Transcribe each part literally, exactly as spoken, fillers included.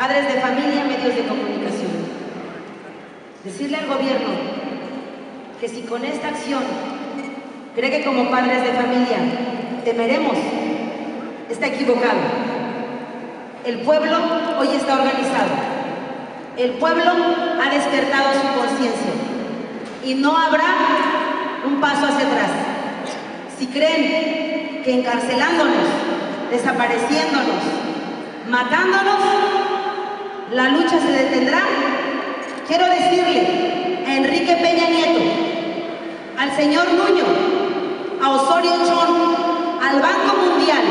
padres de familia, medios de comunicación. Decirle al gobierno que si con esta acción cree que como padres de familia temeremos, está equivocado. El pueblo hoy está organizado. El pueblo ha despertado su conciencia y no habrá un paso hacia atrás. Si creen que encarcelándonos, desapareciéndonos, matándonos, la lucha se detendrá, quiero decirle a Enrique Peña Nieto, al señor Nuño, a Osorio Chong, al Banco Mundial,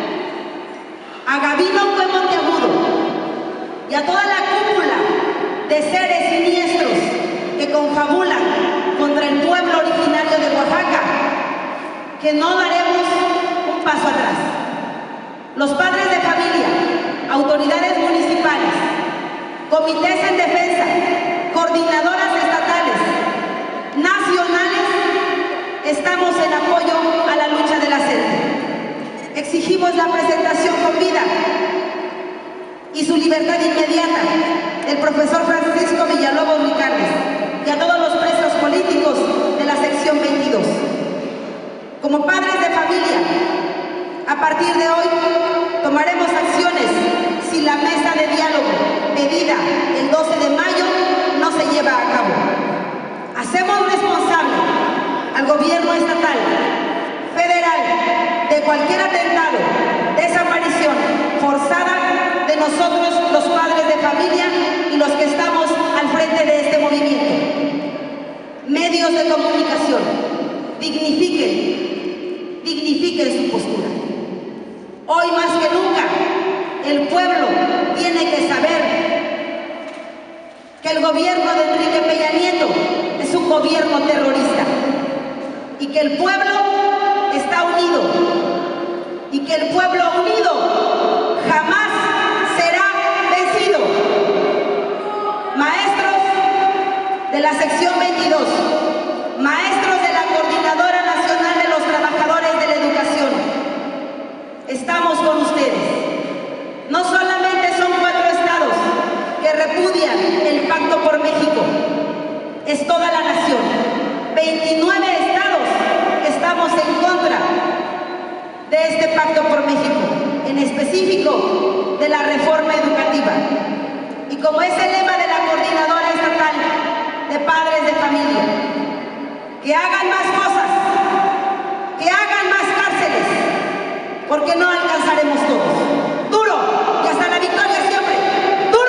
a Gabino Cue Monteagudo y a toda la cúpula de seres siniestros que confabulan contra el pueblo originario de Oaxaca, que no daremos un paso atrás. Los padres de familia, autoridades municipales, comités en defensa, coordinadoras estatales, nacionales, estamos en apoyo a la lucha de la sed. Exigimos la presentación con vida y su libertad inmediata del profesor Francisco Villalobos Ricardes y a todos los presos políticos de la sección veintidós. Como padres de familia, a partir de hoy tomaremos acciones si la mesa de diálogo pedida el doce de mayo no se lleva a cabo. Hacemos responsable al gobierno estatal, federal, de cualquier atentado, desaparición forzada de nosotros, los padres de familia y los que estamos al frente de este movimiento. Medios de comunicación, dignifiquen, dignifiquen su postura. Hoy más que nunca, el pueblo tiene que saber que el gobierno de Enrique Peña Nieto es un gobierno terrorista y que el pueblo está unido y que el pueblo unido jamás será vencido. Maestros de la sección veintidós, maestros de la Coordinadora Nacional de los Trabajadores de la Educación, estamos con ustedes. No solamente son cuatro estados que repudian el Pacto por México, es toda la nación. veintinueve estados estamos en contra de este Pacto por México, en específico de la reforma educativa. Y como es el lema de la Coordinadora Estatal de Padres de Familia, que hagan más cosas, que hagan más cárceles, porque no alcanzaremos todos.